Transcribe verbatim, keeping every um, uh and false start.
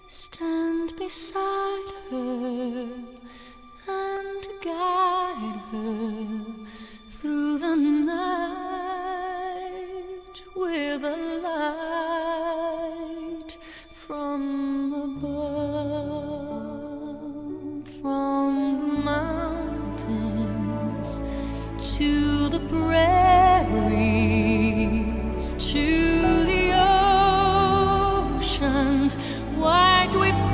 stand beside her and guide her through the night with a light from above, from the mountains to the prairies, to the oceans white with